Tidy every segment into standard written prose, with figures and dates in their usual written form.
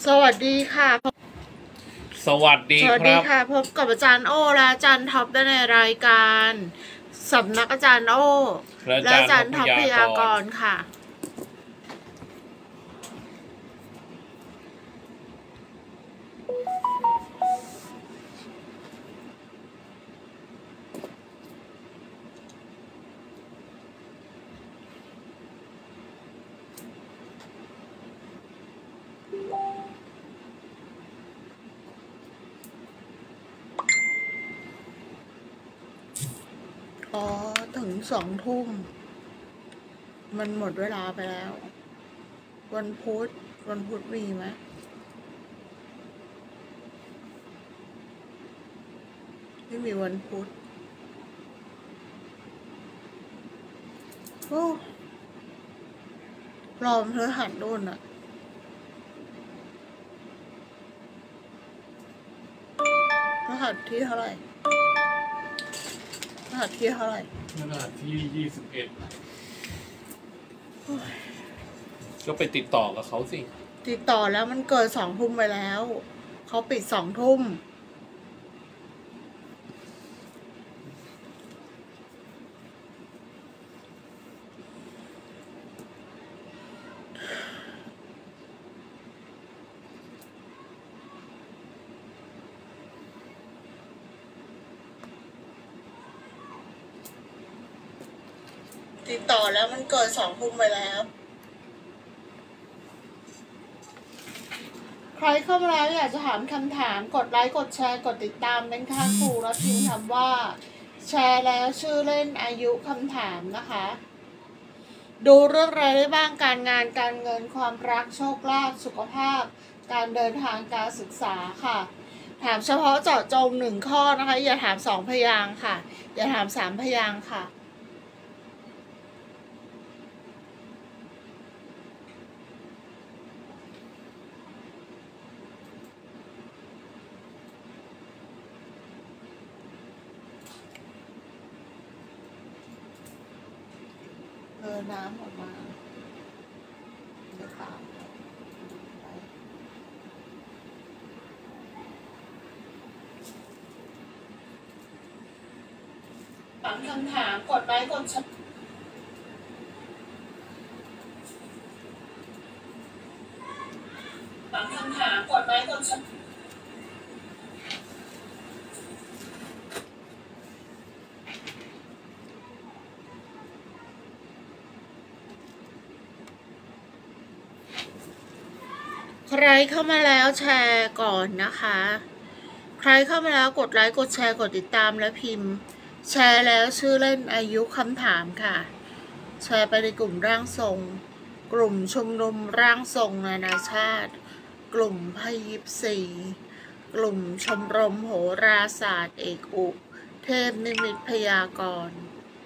สวัสดีค่ะสวัสดีค่ะพบกับอาจารย์โอและอาจารย์ท็อปได้ในรายการสำนักอาจารย์โอและอาจารย์ท็อปพยากรณ์ค่ะถึง2 ทุ่มมันหมดเวลาไปแล้ว วันพุธมีไหมไม่มีวันพุธโอ้รอมเธอหันนู่นอะรหัสที่เท่าไหร่รหัสที่ 21ก็ไปติดต่อกับเขาสิติดต่อแล้วมันเกิด2 ทุ่มไปแล้วเขาปิด2 ทุ่มติดต่อแล้วมันเกิด2 ทุ่มไปแล้วใครเข้ามาแล้วอยากจะถามคำถามกดไลค์กดแชร์กดติดตามเป็นค่าครูแล้วพิมพ์คำว่าแชร์แล้วชื่อเล่นอายุคำถามนะคะดูเรื่องอะไรได้บ้างการงานการเงินความรักโชคลาภสุขภาพการเดินทางการศึกษาค่ะถามเฉพาะเจาะจง1 ข้อนะคะอย่าถาม2 พยางค์ค่ะอย่าถาม3 พยางค์ค่ะน้ำออกมาเดี๋ยวค่ะถามคำถามกดไลค์กดแชร์ถามคำถามกดไลค์กดแชร์ใครเข้ามาแล้วแชร์ก่อนนะคะใครเข้ามาแล้วกดไลค์กดแชร์กดติดตามและพิมพ์แชร์แล้วชื่อเล่นอายุคำถามค่ะแชร์ไปในกลุ่มร่างทรงกลุ่มชุมนุมร่างทรงนานาชาติกลุ่มไพ่24กลุ่มชมรมโหราศาสตร์เอกอุเทพนิมิตพยากรณ์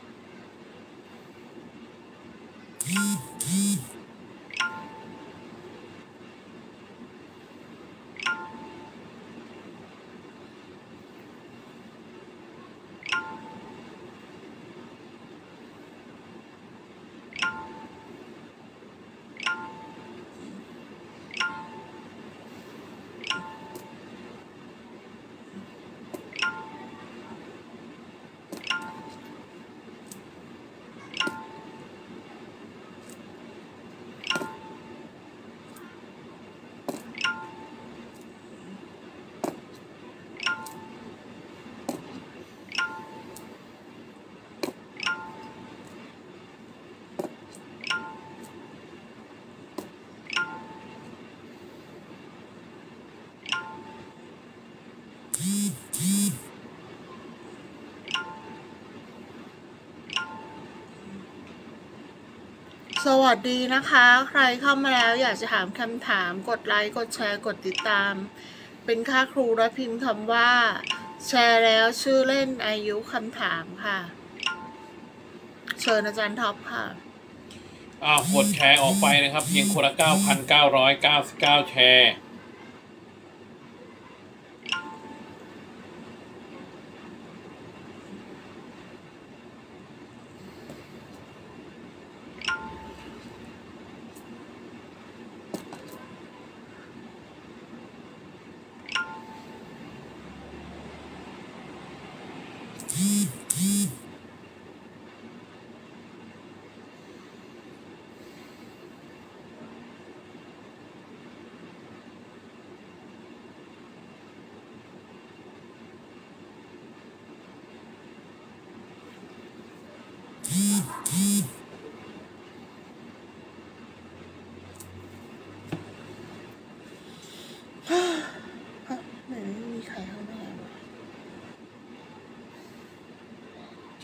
สวัสดีนะคะใครเข้ามาแล้วอยากจะถามคำถามกดไลค์กดแชร์กดติดตามเป็นค่าครูและพิมพ์คำว่าแชร์แล้วชื่อเล่นอายุคำถามค่ะเชิญอาจารย์ท็อปค่ะกดแชร์ออกไปนะครับเพียงคนละ 9,999 แชร์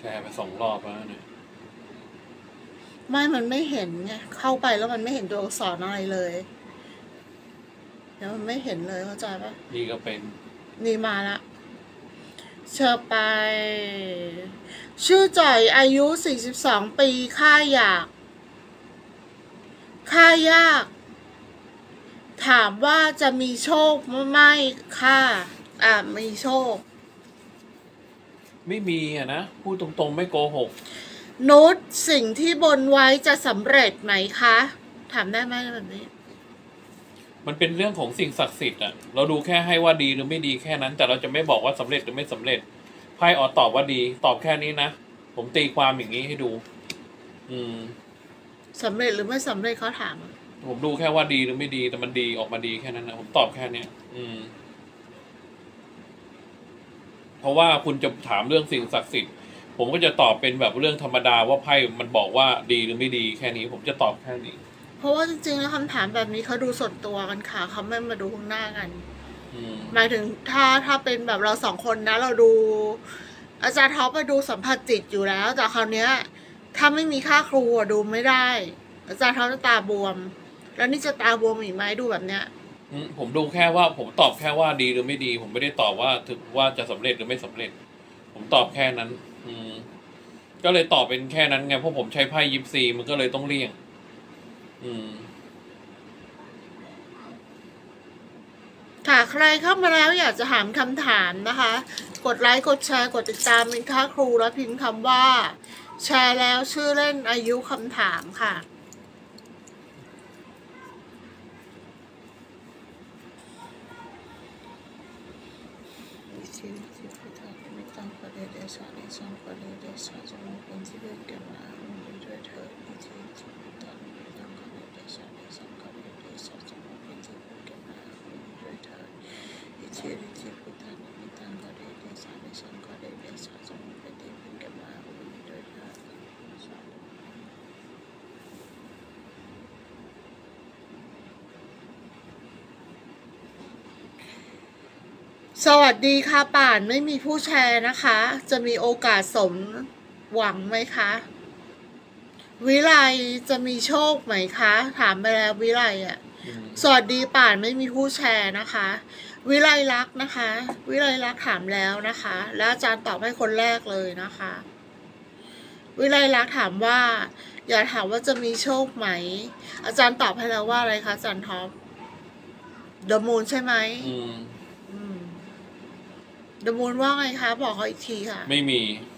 ชร์ไป2 รอบแล้วเนี่ยมันไม่เห็นไงเข้าไปแล้วมันไม่เห็นตัวอักษรอะไรเลยเดี๋ยวมันไม่เห็นเลยเข้าใจปะนี่ก็เป็นนี่มาละเชิญไปชื่อจ่อยอายุ42 ปีค่ายากถามว่าจะมีโชคไม่ค่ะมีโชคไม่มีอะนะพูดตรงๆไม่โกหกนุชสิ่งที่บนไว้จะสำเร็จไหมคะถามได้ไหมแบบนี้มันเป็นเรื่องของสิ่งศักดิ์สิทธิ์อะเราดูแค่ให้ว่าดีหรือไม่ดีแค่นั้น แต่เราจะไม่บอกว่าสำเร็จหรือไม่สำเร็จไพ่ตอบว่าดีตอบแค่นี้นะผมตีความอย่างนี้ให้ดูสำเร็จหรือไม่สำเร็จเขาถามผมดูแค่ว่าดีหรือไม่ดีแต่มันดีออกมาดีแค่นั้นนะผมตอบแค่เนี้ยเพราะว่าคุณจะถามเรื่องสิ่งศักดิ์สิทธิ์ผมก็จะตอบเป็นแบบเรื่องธรรมดาว่าไพ่มันบอกว่าดีหรือไม่ดีแค่นี้ผมจะตอบแค่นี้เพราะว่าจริงๆแล้วคำถามแบบนี้เขาดูส่วนตัวกันค่ะเขาไม่มาดูข้างหน้ากันหมายถึงถ้าเป็นแบบเรา2 คนนะเราดูอาจารย์ท็อปไปดูสัมผัสจิตอยู่แล้วแต่คราวนี้ถ้าไม่มีค่าครูดูไม่ได้อาจารย์ท็อปจะตาบวมแล้วนี่จะตาบวมอีกไหมดูแบบเนี้ยผมดูแค่ว่าผมตอบแค่ว่าดีหรือไม่ดีผมไม่ได้ตอบว่าถึงว่าจะสำเร็จหรือไม่สำเร็จผมตอบแค่นั้นก็เลยตอบเป็นแค่นั้นไงเพราะผมใช้ไพ่ยิปซีมันก็เลยต้องเลี่ยงค่ะใครเข้ามาแล้วอยากจะถามคำถามนะคะกดไลค์กดแชร์กดติดตามเป็นค่าครูแล้วพิมพ์คำว่าแชร์แล้วชื่อเล่นอายุคำถามค่ะสวัสดีค่ะป่านไม่มีผู้แชร์นะคะจะมีโอกาสสมหวังไหมคะวิไลจะมีโชคไหมคะถามไปแล้ววิไลสวัสดีป่านไม่มีผู้แชร์นะคะวิไลลักษณ์นะคะวิไลลักษณ์ถามแล้วนะคะแล้วอาจารย์ตอบให้คนแรกเลยนะคะวิไลลักษณ์ถามว่าอย่าถามว่าจะมีโชคไหมอาจารย์ตอบให้แล้วว่าอะไรคะอาจารย์ท็อปเดอะมูนใช่ไหมเดอะมูนว่าไงคะบอกเขาอีกทีค่ะไม่มี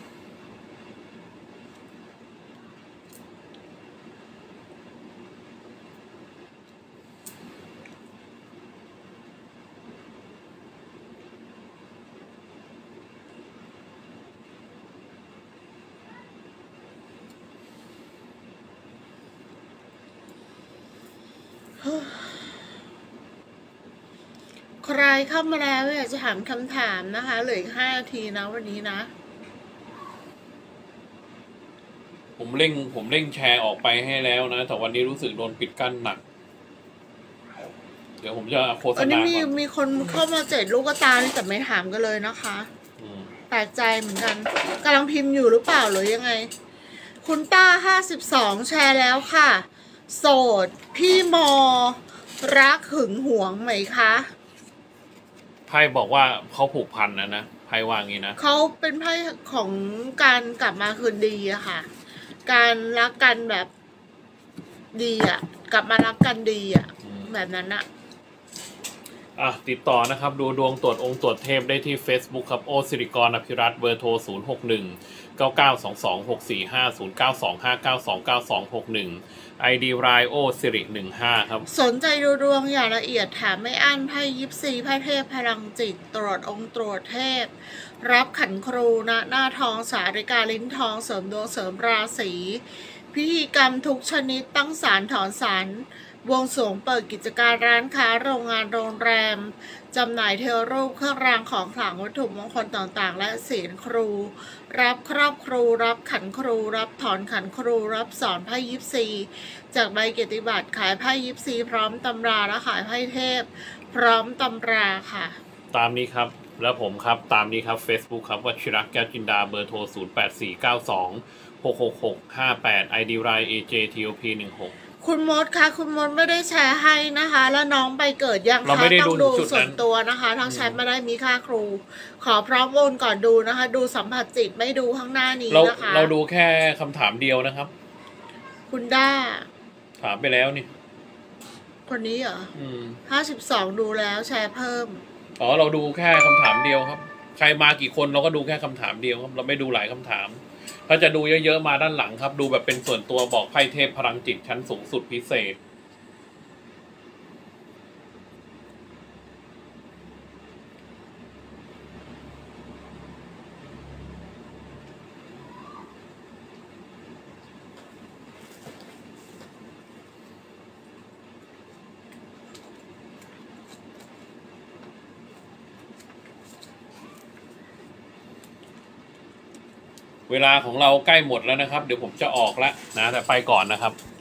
ใครเข้ามาแล้วอยากจะถามคำถามนะคะเหลืออีก5 นาทีนะวันนี้นะผมเร่งแชร์ออกไปให้แล้วนะแต่วันนี้รู้สึกโดนปิดกั้นหนักเดี๋ยวผมจะโฆษณาก่อนอันนี้มีคนเข้ามา7 ลูกตาแต่ไม่ถามกันเลยนะคะแปลกใจเหมือนกันกำลังพิมพ์อยู่หรือเปล่าหรือยังไงคุณป้า52แชร์แล้วค่ะโสดพี่มอรักหึงหวงไหมคะไพ่บอกว่าเขาผูกพันนะไพ่ว่างี้นะเขาเป็นไพ่ของการกลับมาคืนดีอะค่ะการรักกันแบบดีอะกลับมารักกันดีอะแบบนั้นอะติดต่อนะครับดูดวงตรวจองค์ตรวจเทพได้ที่ Facebook ครับโอสิริกรอภิรัตน์เบอร์โทร06199226450259292961 ID รายโอสิริ15ครับสนใจดูดวงอย่างละเอียดถามไม่อั้นไพ่ยิปซีไพ่เทพพลังจิตตรวจองค์ตรวจเทพรับขันครูนะหน้าทองสาริกาลิ้นทองเสริมดวงเสริมราศีพิธีกรรมทุกชนิดตั้งศาลถอนศาลวงสวงเปิดกิจการร้านค้าโรงงานโรงแรมจำหน่ายเทวรูปเครื่องรางของขลังวัตถุมงคลต่างๆและศีลครูรับครอบครูรับขันครูรับถอนขันครูรับสอนไพ่ยิปซีจากใบเกียรติบัตรขายไพ่ยิปซีพร้อมตำราและขายไพ่เทพพร้อมตำราค่ะตามนี้ครับแล้วผมครับตามนี้ครับ Facebook ครับวชิระแก้วจินดาเบอร์โทร0849266658 ID Line AJTOP16 คุณมดคะคุณมดไม่ได้แชร์ให้นะคะแล้วน้องไปเกิดยังเราคะไม่ได้ต้องดูดูจุดส่วนั้น นตัวนะคะทั้งแชทไม่ได้มีค่าครู ขอพร้อมโอนก่อนดูนะคะ ดูสัมผัสจิตไม่ดูข้างหน้านี้นะคะเราดูแค่คำถามเดียวนะครับคุณด้าถามไปแล้วนี่คนนี้เหรอ52ดูแล้วแชร์เพิ่มอ๋อเราดูแค่คำถามเดียวครับ ใครมากี่คนเราก็ดูแค่คำถามเดียวครับ เราไม่ดูหลายคำถามถ้าจะดูเยอะๆมาด้านหลังครับ ดูแบบเป็นส่วนตัวบอกไพ่เทพพลังจิตชั้นสูงสุดพิเศษเวลาของเราใกล้หมดแล้วนะครับเดี๋ยวผมจะออกแล้วนะแต่ไปก่อนนะครับ